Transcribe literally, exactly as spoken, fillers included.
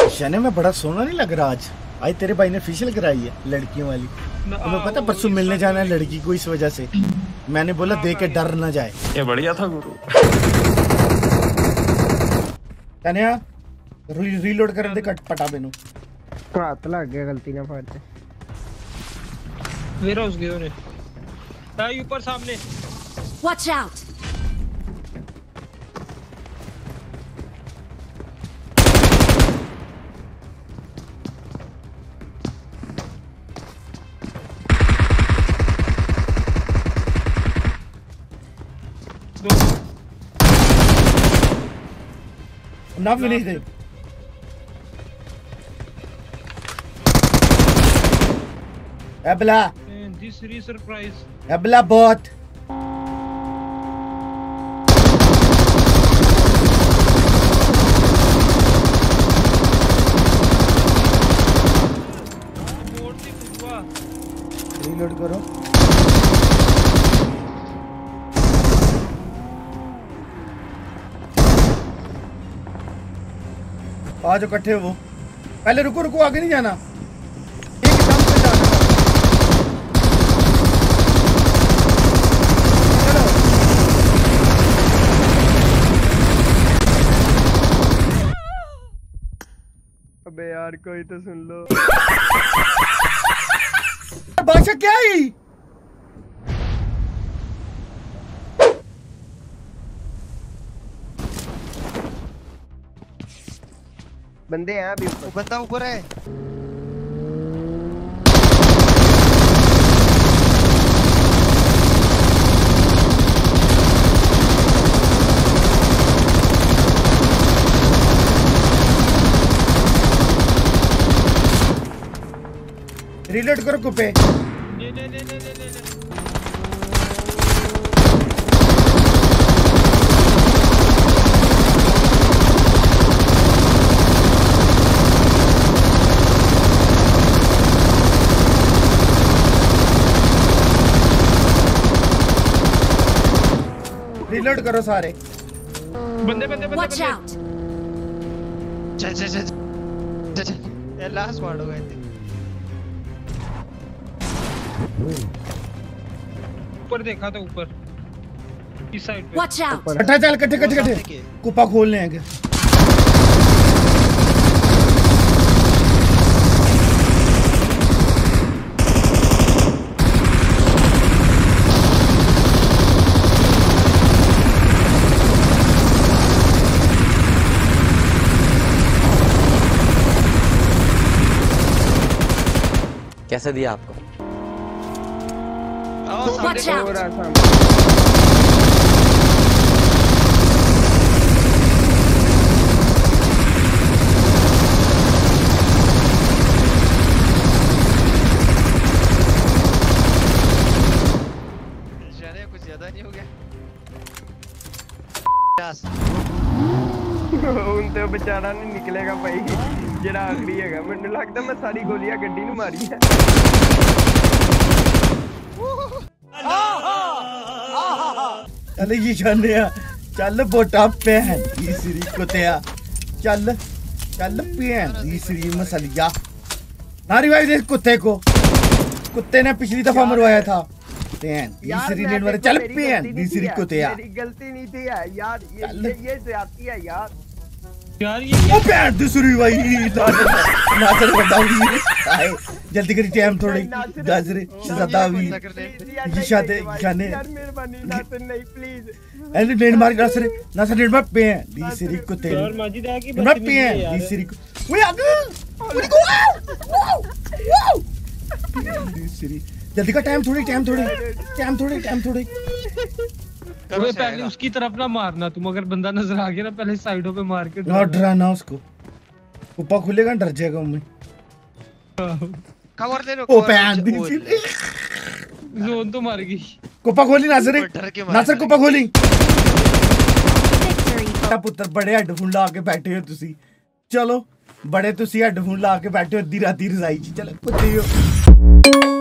शने में बड़ा सोना नहीं लग रहा आज। आज तेरे भाई ने फेशियल कराई है लड़कियों वाली। तुम्हें पता परसों मिलने जाना है लड़की को, इस वजह से मैंने बोला देख के डर ना जाए। ये बढ़िया था गुरु। तनिया री, रीलोड कर दे कट पटा बेनु तो हाथ लग गया गलती ना फाड़ते। वेयर हाउस गए ने ताई ऊपर सामने। Watch out. ना फिनिश दे। एबला दिस री सरप्राइज एबला बहुत रीलोड करो। आज इकट्ठे वो पहले रुको रुको आगे नहीं जाना, एकदम से जाना। चलो अबे यार कोई तो सुन लो। बादशाह क्या ही बंदे हैं अभी ऊपर। बंदा ऊपर है। रीलोड करो कुपे। ले ले ले ले ले ले। रीलोड करो सारे बंदे बंदे बंदे Watch out. चल चल चल चल चल ये लास्ट वार्ड हो गए थे। ऊपर देखा था ऊपर इस साइड पे। Watch out. कट्ठा चल कट्ठे कट्ठे कट्ठे कुपा खोलने आएंगे। कैसे दिया आपको? Watch out. कुछ ज्यादा नहीं हो गया। उनते बेचारा नहीं निकलेगा भाई, जेड़ा आखरी हैगा। मैंने लगदा मैं सारी गोलियां गड्डी नु मारी है। चल ये जाने चल बोटा पहन तीसरी कुत्तिया। चल चल पहन तीसरी मसलिया ना रिवाइव दे कुत्ते को। कुत्ते ने पिछली दफा मरवाया था। पहन तीसरी नेट मारे। चल पहन तीसरी कुत्तिया। मेरी गलती नहीं थी यार, ये ये ज्यादती है यार। यार ये ओ पैर दूसरी भाई नाचर बताऊंगी। आए जल्दी करी टाइम थोड़ी गाजरे शहजादा भी ये शादे खाने यार मेहरबानी नाचर नहीं प्लीज। एंड नेट मार नाचर नाचर नेट मार पे तीसरी कुत्ते यार माजिद है कि मत पे तीसरी को ओए आगे पूरी को वाओ वाओ तीसरी जल्दी का टाइम थोड़ी टाइम थोड़ी टाइम थोड़ी टाइम थोड़ी। वो पहले उसकी तरफ ना मारना तुम, अगर बंदा नजर आ गया ना पहले साइडों पे मार के ना डराना उसको। ऊपर खुलेगा डर जाएगा मैं। कवर दे लो। ओ पैन जोन तो मार गई। कुप्पा खोली नासर नासर कुप्पा खोली। पुत्र बड़े हेडफोन ला के बैठे हो तुसी। चलो बड़े तुसी हेडफोन ला के बैठे हो अद्धी राती रजाई च। चलो कुत्ते हो।